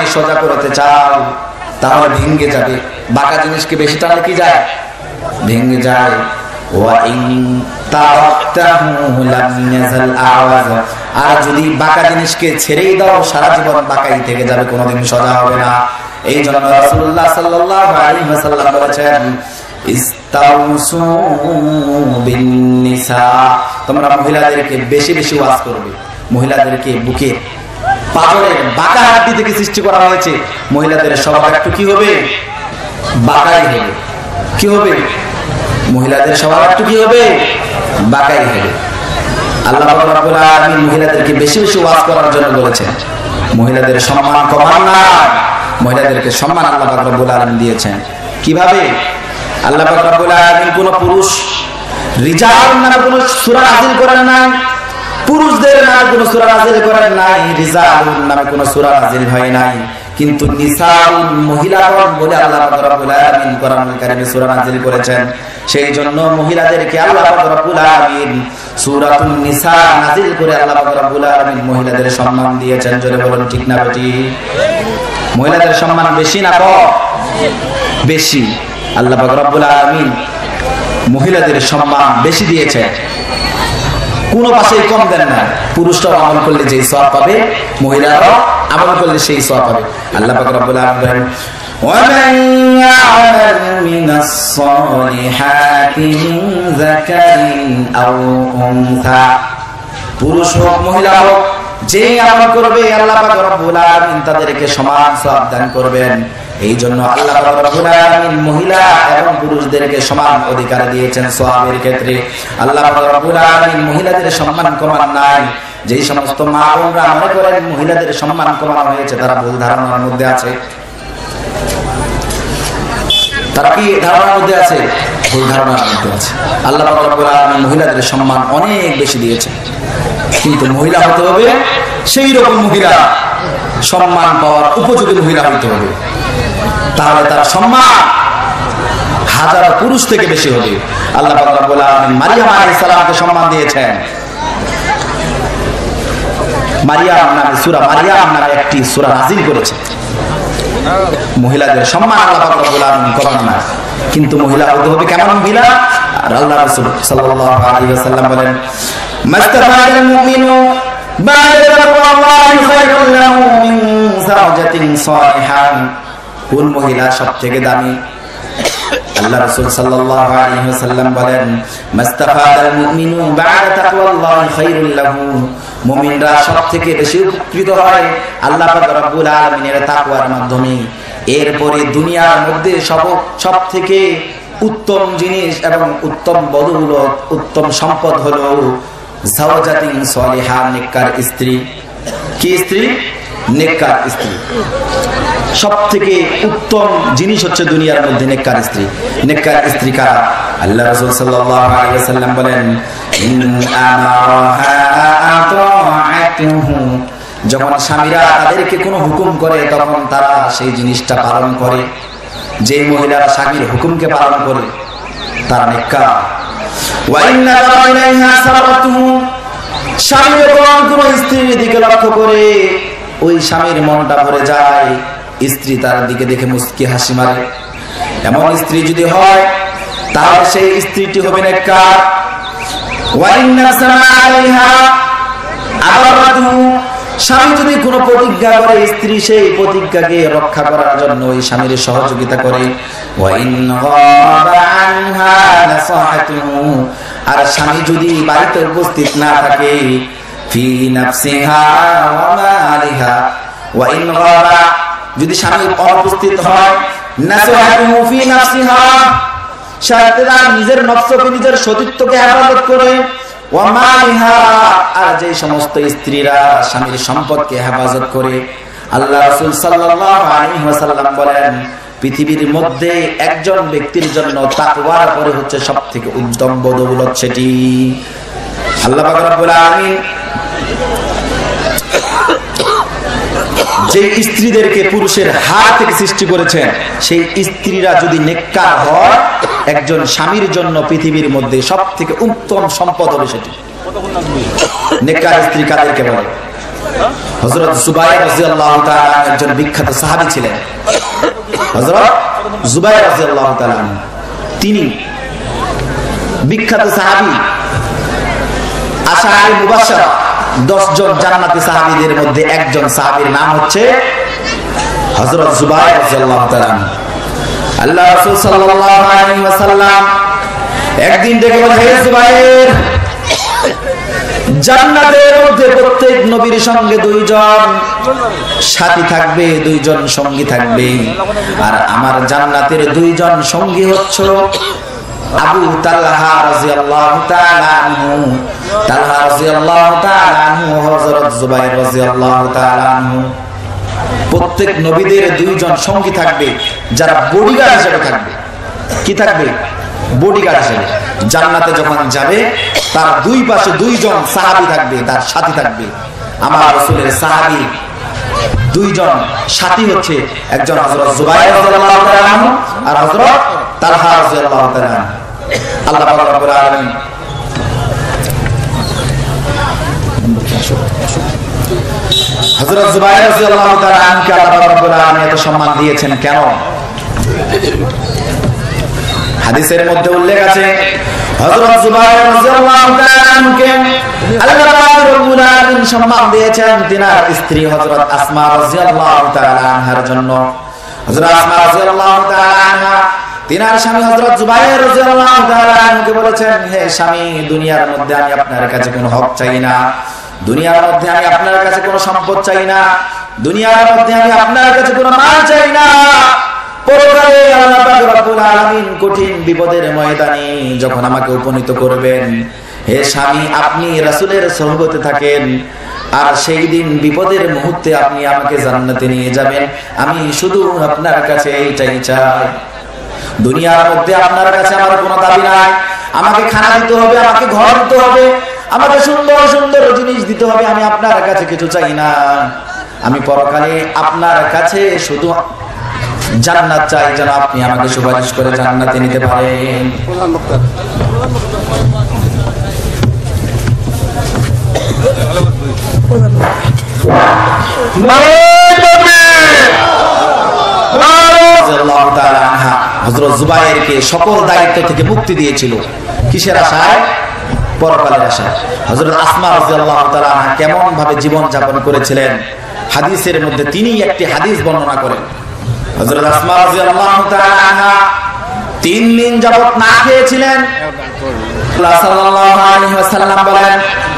সোজা করতে চাও তাহলে ভেঙে যাবে। বাঁকা জিনিসকে বেশি টানলে কি যায়? ভেঙে যায়। আর যদি বাঁকা জিনিসকে ছেড়েই দাও সারা জীবন বাঁকাই থেকে যাবে, কোনোদিন সোজা হবে না। এই জন্য রাসূলুল্লাহ সাল্লাল্লাহু আলাইহি ওয়াসাল্লাম বলেছেন, ইস্তাউসু বিন-নিসা, তোমরা মহিলাদেরকে বেশি বেশি ওয়াজ করবে। মহিলাদেরকে বুকে পাথরের বাঁকা হাড্ডি থেকে সৃষ্টি করা হয়েছে। মহিলাদের স্বভাব একটু কি হবে? বাঁকাই হবে। কি হবে? মহিলাদের স্বভাব একটু কি হবে? বাঁকাই হবে। আল্লাহ পাক রব্বুল আলামিন মহিলাদেরকে বেশি বেশি ওয়াজ করার জন্য বলেছেন। মহিলাদের সম্মান কমান না, মহিলাদেরকে সম্মান আল্লাহ পাক রব্বুল আলামিন দিয়েছেন। কিভাবে? আল্লাহ পাক রব্বুল আলামিন কোন পুরুষ রিজাল নামে কোন সূরা নাযিল করেন নাই, পুরুষদের নামে কোন সূরা নাযিল করেন নাই, রিজাল নামে কোন সূরা নাযিল হয় নাই, কিন্তু নিসাউন মহিলাগণ বলে আল্লাহ পাক রব্বুল আলামিন কোরআনুল কারীমে সূরা নাযিল করেছেন। সেই জন্য মহিলাদেরকে আল্লাহ পাক রব্বুল আলামিন সূরাতুন নিসা নাযিল করে আল্লাহ পাক রব্বুল আলামিন মহিলাদের সম্মান দিয়েছেন। জোরে বলুন ঠিক না বেটি? মহিলাদের সম্মান বেশি না কম? বেশি। আল্লাহ পাক রব্বুল আলামিন মহিলাদের সম্মান বেশি দিয়েছে, কোনো পাশেই কম দেন না। পুরুষরাও আমল করলে যেই সওয়াব পাবে, মহিলারাও আমল করলে সেই সওয়াব পাবে। আল্লাহ পাক রব্বুল আলামিন বলেন, وَمَن يَعْمَلْ مِنَ الصَّالِحَاتِ مِن ذَكَرٍ أَوْ أُنثَى, পুরুষ হোক মহিলা হোক, যে আমল করবে আল্লাহ পাক রব্বুল আলামিন তাদেরকে সমান সওয়াব দান করবেন। এই জন্য আল্লাহ পাক রব্বুল আলামিন মহিলা এবং পুরুষদেরকে সমান অধিকার দিয়েছেন সওয়াবের ক্ষেত্রে। আল্লাহ পাক রব্বুল আলামিন মহিলাদের সম্মান কমান নাই। যেই সমস্ত মা বোনরা মনে করেন মহিলাদের সম্মান কমানো হয়েছে, তারা ভুল ধারণার মধ্যে আছে। তারা কি ধারণার মধ্যে আছে? ভুল ধারণার মধ্যে আছে। আল্লাহ পাক রব্বুল আলামিন মহিলাদের সম্মান অনেক বেশি দিয়েছে, কিন্তু মহিলা হতে হবে সেই রকম মহিলা, সম্মান পাওয়ার উপযোগী মহিলা হতে হবে, তাহলে তার সম্মান হাজারো পুরুষ থেকে বেশি হবে। আল্লাহ পাক রব্বুল আলামিন মারিয়াম আলাইহিস সালামকে সম্মান দিয়েছেন। মারিয়াম নামে সূরা, মারিয়াম নামে একটি সূরা নাযিল করেছেন। মহিলাদের সম্মান আল্লাহ পাক রব্বুল আলামিন করেন না, কিন্তু মহিলা হতে হবে কেমন মহিলা? আর আল্লাহ রাসূল সাল্লাল্লাহু আলাইহি ওয়াসাল্লাম বলেন, মাস্তাফাল মুমিনু বা'দা তাকওয়াল্লাহি খায়রুল লাহু মিন যাওজাতিন সালিহান। কোন মহিলা সবথেকে দামি? আল্লাহ রাসূল সাল্লাল্লাহু আলাইহি ওয়াসাল্লাম বলেন, মাস্তাফাল মুমিনু বা'দা তাকওয়াল্লাহি খায়রুল লাহু, মুমিনরা সবথেকে বেশি উপকৃত হয় আল্লাহ পাক রব্বুল আলামিনের তাকওয়ার মাধ্যমে। এরপরে দুনিয়ার মধ্যে সবথেকে উত্তম জিনিস এবং উত্তম বদৌলত, উত্তম সম্পদ হলো যাওজাতিন সালিহা, নেককার স্ত্রী। কি স্ত্রী? নেককার স্ত্রী। সবথেকে উত্তম জিনিস হচ্ছে দুনিয়ার মধ্যে নেককার স্ত্রী। নেককার স্ত্রী কারা? আল্লাহ রাসূল সাল্লাল্লাহু আলাইহি ওয়াসাল্লাম বলেন, ইন আমারাহা আতাআতুহু, যখন স্বামীরা তাদেরকে কোনো হুকুম করে তখন তারা সেই জিনিসটা পালন করে। যে মহিলারা স্বামীর হুকুমকে পালন করে তারা নেককার। ওয়া ইন্না ইলাইহা সারাতুহু, স্বামী কোন স্ত্রীর দিকে লক্ষ্য করে ওই স্বামীর মনটা ভরে যায়, স্ত্রী তার দিকে দেখে মুস্কি হাসি মারে, এমন স্ত্রী যদি হয় তাহলে সেই স্ত্রীটি হবে নেককার। ওয়া ইন্না সামাআলাইহা আবারাতুহু, স্বামী যদি কোনো প্রতিজ্ঞা করে স্ত্রী সেই প্রতিজ্ঞাকে রক্ষা করার জন্য ওই স্বামীর সহযোগিতা করে। ওয়া ইন গাবা আনহা নাসাহাতুহু, আর স্বামী যদি বাড়িতে উপস্থিত না থাকে, ফি নাফসিহা ওয়া মালিহা, ওয়া ইন গাবা, যদি স্বামী অনুপস্থিত হয়, নাসাহাতুহু ফি নাফসিহা, সাথীরা নিজের নফসকে, নিজের সতীত্বকে হেফাজত করে, ওয়া মালিহা, আর যে সমস্ত স্ত্রীরা স্বামীর সম্পদকে হেফাজত করে। আল্লাহ রাসূল সাল্লাল্লাহু আলাইহি ওয়াসাল্লাম বলেন, পৃথিবীর মধ্যে একজন ব্যক্তির জন্য তাকওয়ার পরে হচ্ছে সবথেকে উত্তম বদৌলত সেটি। আল্লাহ পাক রব্বুল আলামিন যে স্ত্রীদেরকে পুরুষের হাত থেকে সৃষ্টি করেছেন, সেই স্ত্রীরা যদি নেককার হয়, একজন স্বামীর জন্য পৃথিবীর মধ্যে সবথেকে উত্তম সম্পদ হবে সেটি। নেককার স্ত্রী কাদেরকে বলে? হযরত জুবাইর রাদিয়াল্লাহু তাআলা একজন বিখ্যাত সাহাবী ছিলেন। হযরত জুবাইর রাদিয়াল্লাহু তাআলা তিনি বিখ্যাত সাহাবী, আশারে মুবাশশারা 10 জন জান্নাতি সাহাবীদের মধ্যে একজন সাহাবীর নাম হচ্ছে হযরত জুবাইর রাদিয়াল্লাহু তাআলা। আল্লাহ রাসূল সাল্লাল্লাহু আলাইহি ওয়াসাল্লাম একদিন ডেকে বলেন, হে জুবাইর, জান্নাতের মধ্যে প্রত্যেক নবীর সঙ্গে 2 জন সাথী থাকবে, 2 জন সঙ্গী থাকবে, আর আমার জান্নাতের 2 জন সঙ্গী হচ্ছে আবু তালহা রাদিয়াল্লাহু তাআলা আনহু, তালহা রাদিয়াল্লাহু তাআলা আনহু, হযরত জুবাইর রাদিয়াল্লাহু তাআলা আনহু। প্রত্যেক নবীদের 2 জন সঙ্গী থাকবে যারা বডিগার্ড হিসেবে থাকবে। কি থাকবে? বডিগার্ড হিসেবে। জান্নাতে যখন যাবে তার 2 পাশে 2 জন সাহাবী থাকবে, তার সাথী থাকবে। আমার রাসূলের সাহাবী 2 জন সাথী হচ্ছে একজন হযরত জুবাইর রাদিয়াল্লাহু তাআলা আনহু আর হযরত তালহা রাদিয়াল্লাহু তাআলা আনহু। আল্লাহ পাক রব্বুল আলামিন হযরত জুবাইর রাদিয়াল্লাহু তাআলা আনহুকে আল্লাহ পাক রব্বুল আলামিন এত সম্মান দিয়েছেন কেন? হাদিসের মধ্যে উল্লেখ আছে হযরত জুবাইর রাদিয়াল্লাহু তাআলা আনহুকে আল্লাহ পাক রব্বুল আলামিন সম্মান দিয়েছেন তিনার স্ত্রী হযরত আসমা রাদিয়াল্লাহু তাআলা আনহার জন্য। হযরত আসমা রাদিয়াল্লাহু তাআলা আনহা তিনার স্বামী হযরত জুবাইর রাদিয়াল্লাহু তাআলা আনহুকে বলেছেন, হে স্বামী, দুনিয়ার মধ্যে আমি আপনার কাছে কোনো হক চাই না, দুনিয়ার মধ্যে আমি আপনার কাছে কোনো সম্পদ চাই না, দুনিয়ার মধ্যে আমি আপনার কাছে কোনো মাল চাই না। পরকালে আল্লাহ পাক রব্বুল আলামিন কঠিন বিপদের ময়দানে যখন আমাকে উপনীত করবেন, হে স্বামী, আপনি রাসূলের সোহবতে থাকেন, আর সেই দিন বিপদের মুহূর্তে আপনি আমাকে জান্নাতে নিয়ে যাবেন। আমি শুধু আপনার কাছে এইটাই চাই। দুনিয়ার মধ্যে আপনার কাছে আমার কোনো দাবি নাই। আমাকে খানা দিতে হবে, আমাকে ঘর দিতে হবে, আমাকে সুন্দর সুন্দর জিনিস দিতে হবে, আমি আপনার কাছে কিছু চাই না। আমি পরকালে আপনার কাছে শুধু জান্নাত চাই, যেন আপনি আমাকে সুপারিশ করে জান্নাতে নিতে পারেন। হযরত জুবাইরকে সকল দায়িত্ব থেকে মুক্তি দিয়েছিল। কিসের আশায়? পরকালের আশায়। হযরত আসমা রাদিয়াল্লাহু তাআলা আনহা কেমন ভাবে জীবন যাপন করেছিলেন হাদিসের মধ্যে তিনি একটি হাদিস বর্ণনা করেন। হযরত আসমা রাদিয়াল্লাহু তাআলা আনহা 3 দিন যাবত না খেয়েছিলেন। রাসূলুল্লাহ সাল্লাল্লাহু আলাইহি ওয়াসাল্লাম বলেন,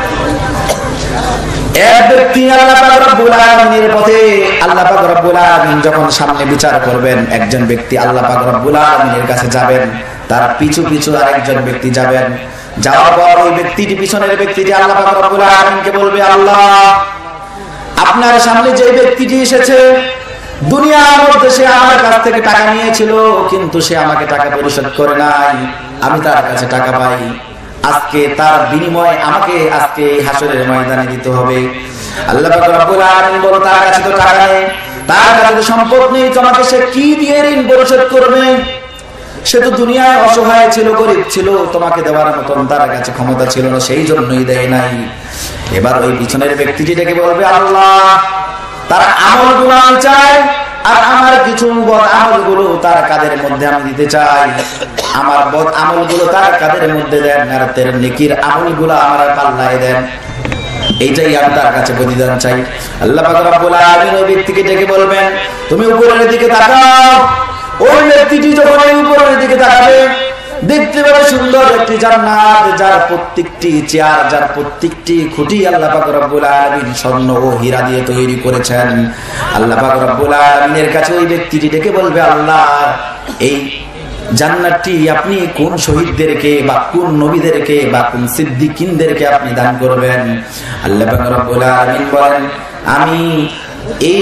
এক ব্যক্তি আল্লাহ পাক রব্বুল আলামিনের পথে, আল্লাহ পাক রব্বুল আলামিন যখন সামনে বিচার করবেন, একজন ব্যক্তি আল্লাহ পাক রব্বুল আলামিনের কাছে যাবেন, তার পিছু পিছু আরেকজন ব্যক্তি যাবেন। যাওয়ার পর ওই ব্যক্তিটি, পিছনের ব্যক্তিটি আল্লাহ পাক রব্বুল আলামিনকে বলবে, আল্লাহ, আপনার সামনে যে ব্যক্তিটি এসেছে, দুনিয়ার মধ্যে সে আমার কাছ থেকে টাকা নিয়েছিল, কিন্তু সে আমাকে টাকা পরিশোধ করে নাই, আমি তার কাছে টাকা পাই, আজকে তার বিনিময়ে আমাকে আজকে হাসরের ময়দানে দিতে হবে। আল্লাহ পাক রব্বুল আলামিন বলেন, তার কাছে তো টাকা নেই, তার কাছে তো সম্পদ নেই, তোমাকে সে কি দিয়ে ঋণ পরিশোধ করবে? সে তো দুনিয়ায় অসহায় ছিল, গরিব ছিল, তোমাকে দেওয়ার মতন তার কাছে ক্ষমতা ছিল না, সেই জন্যই দেয় নাই। এবার ওই পিছনের ব্যক্তিটি ডেকে বলবে, আল্লাহ, তার আমলগুলো আমি চাই, আর আমার কিছু বদ আমলগুলো তার কাদের মধ্যে আমি দিতে চাই। আমার বদ আমলগুলো তার কাদের মধ্যে দেন, আর তার নেকির আমলগুলো আমার পাল্লায় দেন। এইটাই আমি তার কাছে প্রতিদান চাই। আল্লাহ পাক রব্বুল আলামিন ওই ব্যক্তিকে ডেকে বলবেন, তুমি উপরের দিকে তাকাও। ওই ব্যক্তিটি যখন উপরের দিকে তাকাবে, দেখতে পাবে সুন্দর একটি জান্নাত, যার প্রত্যেকটি চেয়ার, যার প্রত্যেকটি খুঁটি আল্লাহ পাক রব্বুল আলামিন স্বর্ণ ও হীরা দিয়ে তৈরি করেছেন। আল্লাহ পাক রব্বুল আলামিনের কাছে ওই ব্যক্তিটি ডেকে বলবে, আল্লাহ, এই জান্নাতটি আপনি কোন শহীদদেরকে বা কোন নবীদেরকে বা কোন সিদ্দিকিনদেরকে আপনি দান করবেন? আল্লাহ পাক রব্বুল আলামিন বলেন, আমি এই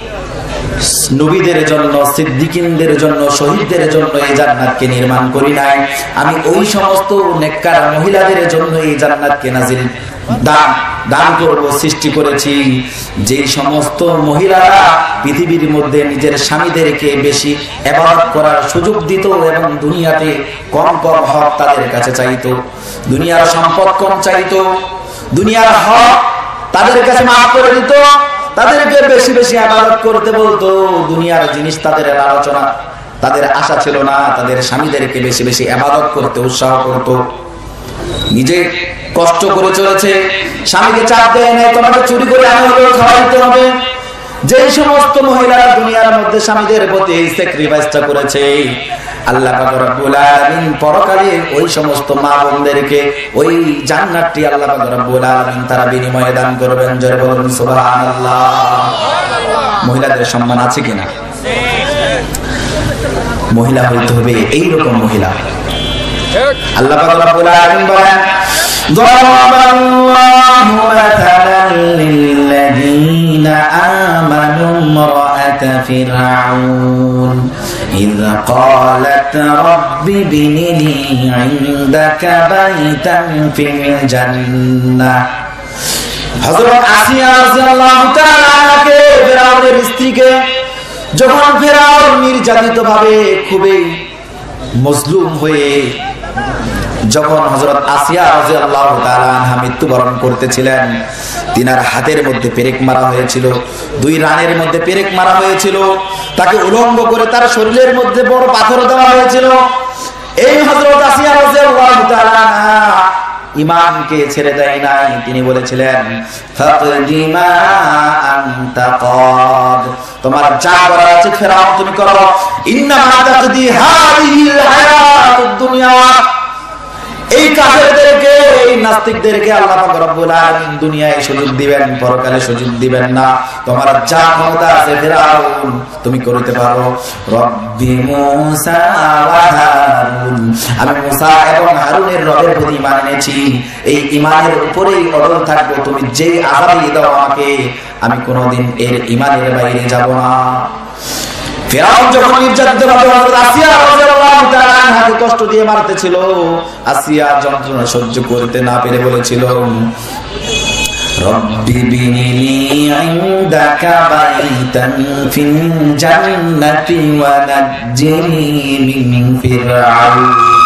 নবীদের জন্য, সিদ্দিকিনদের জন্য, শহীদদের জন্য এই জান্নাতকে নির্মাণ করি নাই, আমি ওই সমস্ত নেককার মহিলাদের জন্য এই জান্নাতকে নাজিল দান করব, সৃষ্টি করেছি, যে সমস্ত মহিলারা পৃথিবীর মধ্যে নিজের স্বামীদেরকে বেশি ইবাদত করার সুযোগ দিত এবং দুনিয়াতে কম কম হক তাদের কাছে চাইতো, দুনিয়ার সম্পদ কম চাইতো, দুনিয়ার হক তাদের কাছে মাফ করে দিত, তাদেরকে বেশি বেশি ইবাদত করতে বলতো। দুনিয়ার জিনিস তাদের আলোচনা, তাদের আশা ছিল না। তাদের স্বামীদেরকে বেশি বেশি ইবাদত করতে উৎসাহ করত। নিজে কষ্ট করে চলেছে, স্বামীকে চাপ দেয় নাই তোমাকে চুরি করে আনা হলেও খাওয়াইতে হবে। যে সমস্ত মহিলারা দুনিয়ার মধ্যে স্বামীদের প্রতি এই স্যাক্রিফাইসটা করেছে, আল্লাহ পাক রব্বুল আলামিন পরকালে ওই সমস্ত মা বোনদেরকে ওই জান্নাতটি আল্লাহ পাক রব্বুল আলামিন তারা বিনিময়ে দান করবেন। জয় বলুন সুবহানাল্লাহ। মহিলাদের সম্মান আছে কিনা? মহিলা হইতে হবে এইরকম মহিলা। আল্লাহ পাক রব্বুল আলামিন বলেন, দারাবাল্লাহু মাথালান লিল্লাযীনা আমানু ইমরাআতা ফিরআউন إذ قالت رب ابن لي عندك بيتا في الجنة। হযরত আসিয়া রাদিয়াল্লাহু তাআলা আনহাকে ফিরআউনের স্ত্রীকে যখন ফিরআউন নির্যাতিতভাবে খুবই মজলুম হয়ে যখন হযরত আসিয়া রাদিয়াল্লাহু তাআলা আনহা মৃত্যুবরণ করতেছিলেন, তিনার হাতের মধ্যে পেরেক মারা হয়েছিল, দুই রানের মধ্যে পেরেক মারা হয়েছিল, তাকে উলঙ্গ করে তার শরীরের মধ্যে বড় পাথর দেওয়া হয়েছিল। এই হযরত আসিয়া রাদিয়াল্লাহু তাআলা আনহা ঈমানকে ছেড়ে দেয় নাই। তিনি বলেছিলেন, ফাকদিমা আনতা কাদ, তোমার যা করার আছে ফেরাও তুমি করো। ইন্নামা তাকদি হাদিহিল হায়াতুদ দুনিয়া। এই কাফেরদেরকে, এই নাস্তিকদেরকে আল্লাহ পাক রব্বুল আলামিন দুনিয়ায় সুযোগ দিবেন, পরকালে সুযোগ দিবেন না। তোমার যা ক্ষমতা আছে ফিরআউন তুমি করতে পারো। রব্বি মূসা ওয়া হারুন, আমি মূসা এবং হারুনের রবের প্রতি ঈমান এনেছি, এই ঈমানের উপরেই অটল থাকবো। তুমি যে আযাবই দাও আমাকে, আমি কোনোদিন এর ঈমানের বাইরে যাব না। ফিরআউন যখন নির্যাতিতভাবে হযরত আসিয়া রাদিয়াল্লাহু তাআলা আনহাকে কষ্ট দিয়ে মারতেছিল, আসিয়া যন্ত্রণা সহ্য করতে না পেরে বলেছিল, রব্বি বিনিলি ইনদাকা বাইতান ফিল জান্নাতি ওয়া নাজ্জিনি মিন ফিরআউন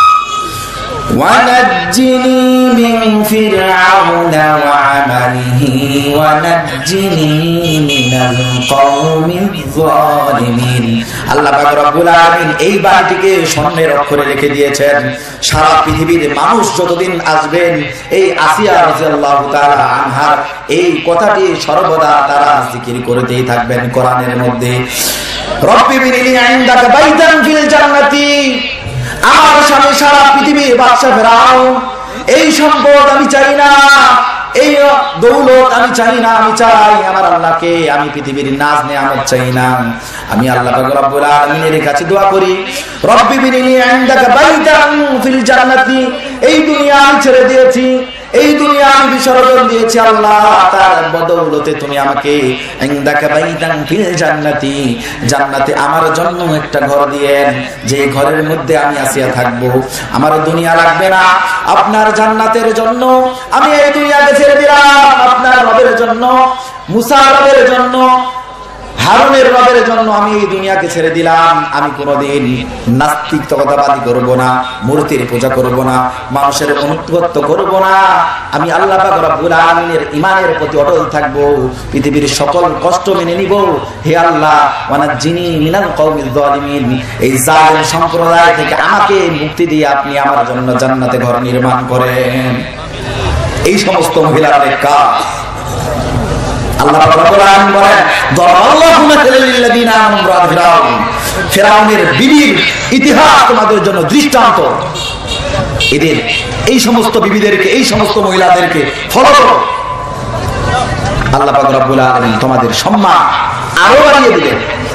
ونجني من فرعون وعمله ونجني من القوم الظالمين। আল্লাহ পাক রব্বুল আলামিন এই বাণীটিকে স্বর্ণের অক্ষরে লিখে দিয়েছেন। সারা পৃথিবীর মানুষ যতদিন আসবেন, এই আসিয়া রাদিয়াল্লাহু তাআলা আনহার এই কথাটি সর্বদা তারা জিকির করতেই থাকবেন কোরআনের মধ্যে। রব্বি বিনিলি ইনদাকা বাইতান ফিল জান্নাতি, আমার স্বামী সারা পৃথিবীর বাদশা ফেরাউন, এই সম্পদ আমি চাই না, এই দৌলত আমি চাই না, আমি চাই আমার আল্লাহকে। আমি পৃথিবীর নাজ নেয়ামত চাই না। আমি আল্লাহ পাক রব্বুল আলামিনের কাছে দোয়া করি, রব্বি বিনিলি ইনদাকা বাইতান ফিল জান্নাতি, এই দুনিয়া আমি ছেড়ে দিয়েছি, এই দুনিয়া আমি বিসর্জন দিয়েছি, আল্লাহ তার বদৌলতে তুমি আমাকে ইনদাকা বাইতান ফিল জান্নাতি, জান্নাতে আমার জন্য একটা ঘর দিয়েন, যে ঘরের মধ্যে আমি আসিয়া থাকবো। আমার দুনিয়া লাগবে না, আপনার জান্নাতের জন্য আমি এই দুনিয়াকে ছেড়ে দিলাম। আপনার রবের জন্য, মুসা রবের জন্য, হারুনের রবের জন্য আমি এই দুনিয়াকে ছেড়ে দিলাম। আমি কোনোদিন নাস্তিকতাবাদী করব না, মূর্তির পূজা করব না, মানুষের অনুগত্য করব না। আমি আল্লাহ পাক রব্বুল আলামিনের ঈমানের প্রতি অটল থাকব, পৃথিবীর সকল কষ্ট মেনে নিব। হে আল্লাহ, ওয়ানাজ্জিনি মিনাল কওমিজ যালিমিন, এই জালিম সম্প্রদায় থেকে আমাকে মুক্তি দিয়ে আপনি আমার জন্য জান্নাতে ঘর নির্মাণ করেন। এই সমস্ত মহিলাদের কাজ আল্লাহ রাব্বুল আলামিন বলেন, দারাল্লাহু মাসালাল লিল্লাযিনা আমানু ইমরাআত ফিরআউন, ফিরআউনের বিবির ইতিহাস তোমাদের জন্য দৃষ্টান্ত। এদের এই সমস্ত বিবিদেরকে, এই সমস্ত মহিলাদেরকে ফলো করো, আল্লাহ পাক রব্বুল আলামিন তোমাদের সম্মান আরো বাড়িয়ে দিবেন।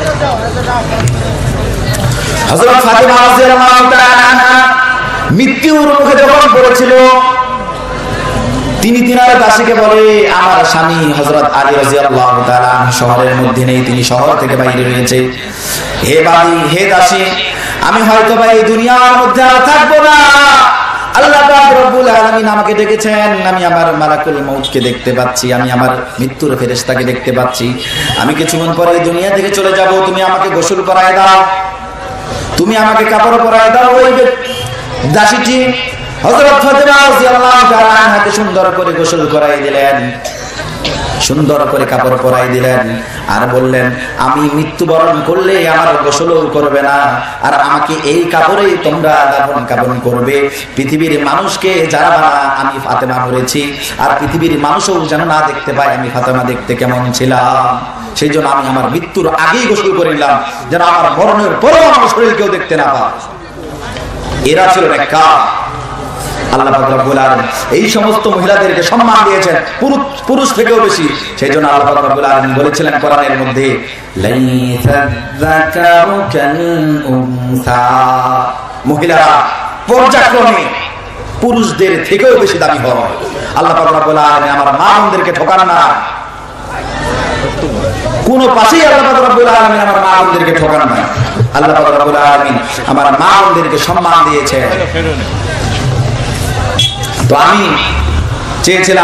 হযরত ফাতিমা রাদিয়াল্লাহু তাআলা আনহা মৃত্যুর মুখে যখন পড়েছিল, তিনি তিনার দাসীকে বলে, আমার স্বামী হযরত আলী রাদিয়াল্লাহু তাআলা শহরের মধ্যে নেই, তিনি শহর থেকে বাইরে রয়েছে। হে বাদী, হে দাসী, আমি হয়তো বা এই দুনিয়ার মধ্যে আর থাকবো না। আল্লাহ পাক রব্বুল আলামিন আমাকে ডেকেছেন, আমি আমার মালাকুল মউতকে দেখতে পাচ্ছি, আমি আমার মৃত্যুর ফেরেশতাকে দেখতে পাচ্ছি। আমি কিছুক্ষণ পরে এই দুনিয়া থেকে চলে যাব, তুমি আমাকে গোসল করায় দাও, তুমি আমাকে কাপড় পরায় দাও। ওই দাসীটি হযরত ফাতিমা রাদিয়াল্লাহু তাআলা আনহাকে সুন্দর করে গোসল করাই দিলেন। সুন্দর করে কাপড় পরাই দিলেন আর বললেন, আমি মৃত্যুবরণ করলে আমার গোসলও করবে না, আর আমাকে এই কাপড়েই তোমরা দাফন কাফন করবে। পৃথিবীর মানুষকে যারা আমি ফাতেমা মরেছি, আর পৃথিবীর মানুষও যেন না দেখতে পায় আমি ফাতেমা দেখতে কেমন ছিলাম। সেই জন্য আমি আমার মৃত্যুর আগেই গোসল করে নিলাম, যেন আমার মরণের পরেও আমার শরীর কেউ দেখতে না পায়। এরা ছিল নেককার। আল্লাহ পাক রব্বুল আলামিন এই সমস্ত মহিলাদেরকে সম্মান দিয়েছেন পুরুষ থেকেও বেশি। সেই জন্য আল্লাহ পাক রব্বুল আলামিন বলেছিলেন কোরআনের মধ্যে, লাইসা যাকারু কাল উনসা, মহিলারা পর্যায়ক্রমে পুরুষদের থেকেও বেশি দামি হয়। আল্লাহ পাক রব্বুল আলামিন আমার মা বোনদেরকে ঠকান না, কোন পাশেই আল্লাহ পাক রব্বুল আলামিন আমার মা বোনদেরকে ঠকান না। আল্লাহ পাক রব্বুল আলামিন আমার মা বোনদেরকে সম্মান দিয়েছেন। তো আমি চেয়েছিলাম